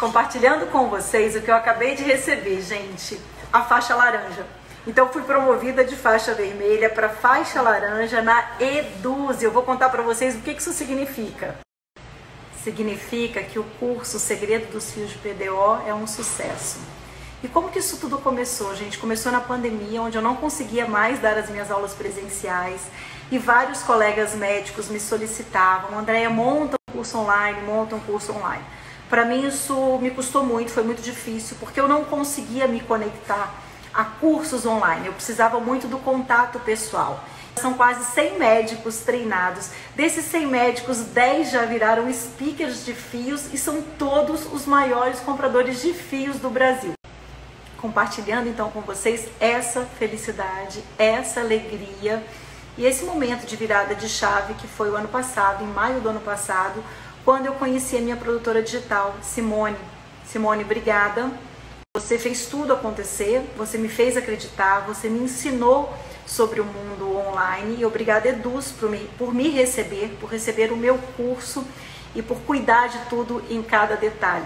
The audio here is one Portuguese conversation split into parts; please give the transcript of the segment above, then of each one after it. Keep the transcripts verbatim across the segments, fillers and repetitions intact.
compartilhando com vocês o que eu acabei de receber, gente, a faixa laranja. Então fui promovida de faixa vermelha para faixa laranja na Eduz. Eu vou contar para vocês o que isso significa. Significa que o curso Segredo dos Fios de P D O é um sucesso. E como que isso tudo começou, gente? Começou na pandemia, onde eu não conseguia mais dar as minhas aulas presenciais e vários colegas médicos me solicitavam: Andréia, monta um curso online, monta um curso online. Para mim isso me custou muito, foi muito difícil, porque eu não conseguia me conectar a cursos online, eu precisava muito do contato pessoal. São quase cem médicos treinados, desses cem médicos, dez já viraram speakers de fios e são todos os maiores compradores de fios do Brasil. Compartilhando então com vocês essa felicidade, essa alegria e esse momento de virada de chave que foi o ano passado, em maio do ano passado, quando eu conheci a minha produtora digital, Simone. Simone, obrigada. Você fez tudo acontecer, você me fez acreditar, você me ensinou sobre o mundo online e obrigada, Eduz, por me, por me receber, por receber o meu curso e por cuidar de tudo em cada detalhe.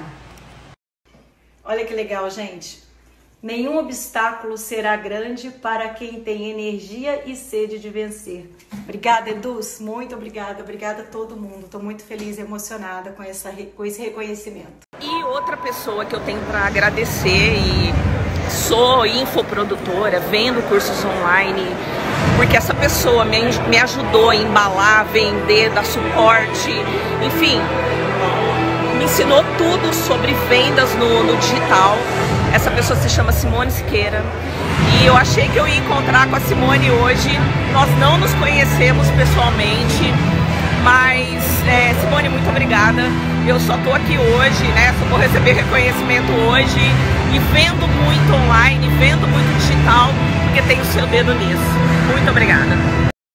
Olha que legal, gente. Nenhum obstáculo será grande para quem tem energia e sede de vencer. Obrigada, Eduz, muito obrigada. Obrigada a todo mundo. Estou muito feliz e emocionada com, essa, com esse reconhecimento. E outra pessoa que eu tenho para agradecer, e sou infoprodutora, vendo cursos online, porque essa pessoa me, me ajudou a embalar, vender, dar suporte, enfim, me ensinou tudo sobre vendas no, no digital. Essa pessoa se chama Simone Siqueira e eu achei que eu ia encontrar com a Simone hoje. Nós não nos conhecemos pessoalmente, mas é, Simone, muito obrigada. Eu só tô aqui hoje, né? Só vou receber reconhecimento hoje e vendo muito online, vendo muito digital, porque tenho o seu dedo nisso. Muito obrigada.